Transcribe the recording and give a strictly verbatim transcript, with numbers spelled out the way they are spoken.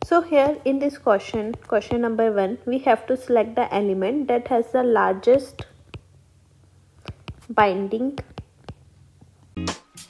So here in this question, question number one, we have to select the element that has the largest binding